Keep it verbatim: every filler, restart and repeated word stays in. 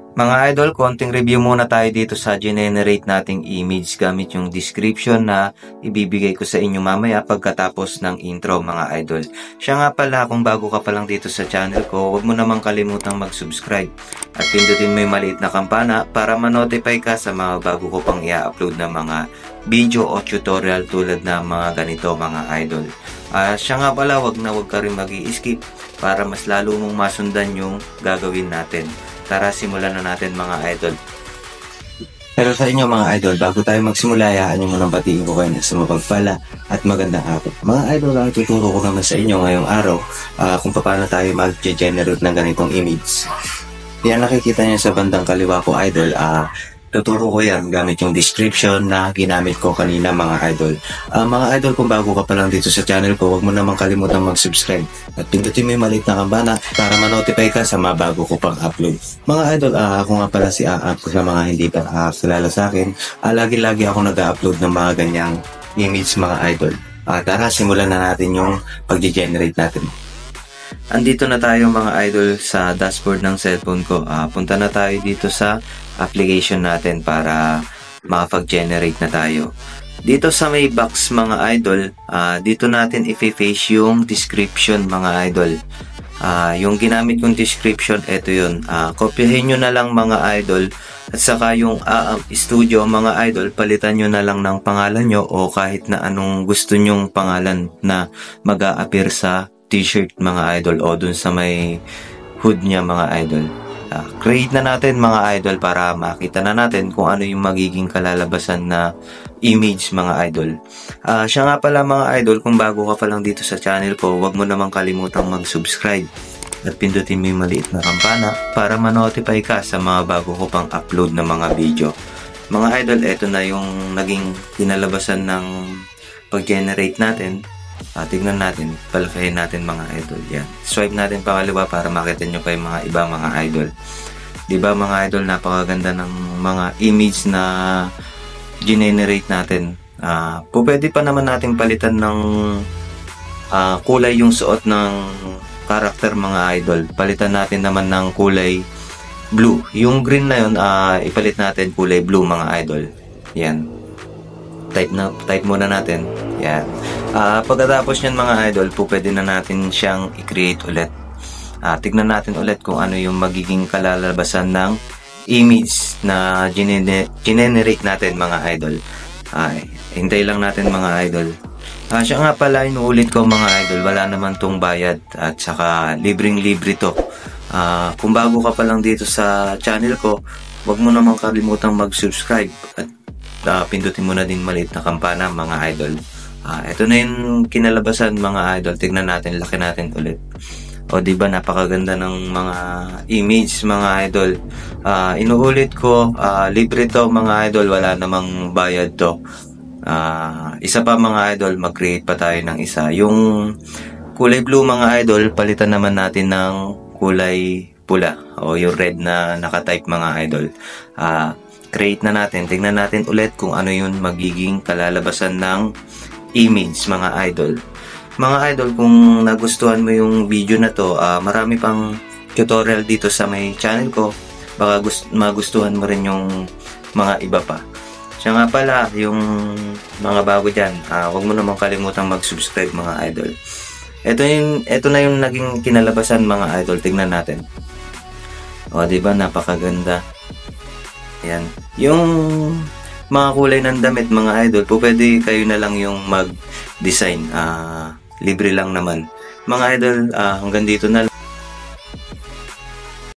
Mga idol, konting review muna tayo dito sa generate nating image gamit yung description na ibibigay ko sa inyo mamaya pagkatapos ng intro mga idol. Siya nga pala, kung bago ka pa lang dito sa channel ko, huwag mo namang kalimutang mag-subscribe at pindutin mo yung maliit na kampana para ma-notify ka sa mga bago ko pang i-upload na mga video o tutorial tulad na mga ganito mga idol. Uh, siya nga pala, huwag na huwag ka rin mag-i-skip para mas lalo mong masundan yung gagawin natin. Tara, simulan na natin mga idol. Pero sa inyo mga idol, bago tayo magsimula, hayaan nyo munang batiin ko kayo sa mapagpala at magandang araw. Mga idol, ang tuturo ko naman sa inyo ngayong araw uh, kung paano tayo mag-generate ng ganitong image. Yan nakikita nyo sa bandang kaliwa ko idol, uh, tuturo ko yan gamit yung description na ginamit ko kanina mga idol. Uh, mga idol, kung bago ka pa lang dito sa channel ko, huwag mo namang kalimutan mag-subscribe at pindutin mo yung maliit na kampana para ma-notify ka sa mga bago ko pang upload. Mga idol, uh, ako nga pala si Aap sa mga hindi pa uh, kilala sa akin. Uh, lagi-lagi ako nag-upload ng mga ganyang image mga idol. Uh, tara, simulan na natin yung pag-generate natin. Andito na tayo mga idol sa dashboard ng cellphone ko. Uh, punta na tayo dito sa application natin para makapag-generate na tayo. Dito sa may box mga idol, uh, dito natin i-face yung description mga idol. Uh, yung ginamit kong description, ito yun. Uh, kopyahin nyo na lang mga idol. At saka yung uh, studio mga idol, palitan nyo na lang ng pangalan nyo o kahit na anong gusto nyong pangalan na mag-a-appear sa t-shirt mga idol o dun sa may hood niya mga idol. Uh, create na natin mga idol para makita na natin kung ano yung magiging kalalabasan na image mga idol. Uh, siya nga pala mga idol, kung bago ka pa lang dito sa channel ko, huwag mo namang kalimutang mag-subscribe at pindutin mo yung maliit na kampana para ma-notify ka sa mga bago ko pang upload na mga video. Mga idol, eto na yung naging kinalabasan ng pag-generate natin. Uh, tignan natin, palakihin natin mga idol. Yan. Swipe natin pakaliwa para makita nyo pa yung mga iba mga idol. Diba mga idol, napakaganda ng mga image na generate natin. Uh, pwede pa naman natin palitan ng uh, kulay yung suot ng character mga idol. Palitan natin naman ng kulay blue. Yung green na yun, uh, ipalit natin kulay blue mga idol. Yan. Type, na, type muna natin. Yan. Uh, pagkatapos nyan mga idol, po pwede na natin siyang i-create ulit. Uh, tignan natin ulit kung ano yung magiging kalalabasan ng image na generate natin mga idol. Uh, hintay lang natin mga idol. Uh, siya nga pala, inuulit ko mga idol, wala naman tong bayad at saka libreng-libre to. Uh, kung bago ka pa lang dito sa channel ko, wag mo namang kalimutang mag-subscribe at uh, pindutin mo na din maliit na kampana mga idol. Uh, ito na yung kinalabasan mga idol. Tignan natin, laki natin ulit. O diba, napakaganda ng mga image mga idol. Uh, inuulit ko, uh, libre to mga idol, wala namang bayad to. Uh, isa pa mga idol, mag-create pa tayo ng isa. Yung kulay blue mga idol, palitan naman natin ng kulay pula o yung red na nakatype mga idol. Uh, create na natin, tignan natin ulit kung ano yung magiging kalalabasan ng image mga idol. Mga idol, kung nagustuhan mo yung video na to, uh, marami pang tutorial dito sa may channel ko. Baka gust magustuhan mo rin yung mga iba pa. Siya nga pala, yung mga bago dyan, uh, huwag mo naman kalimutang mag-subscribe mga idol. Ito, yung, ito na yung naging kinalabasan mga idol. Tignan natin. O diba, napakaganda. Yan. Yung mga kulay ng damit mga idol, po pwede kayo na lang yung mag-design. Uh, libre lang naman. Mga idol, uh, hanggang dito na lang.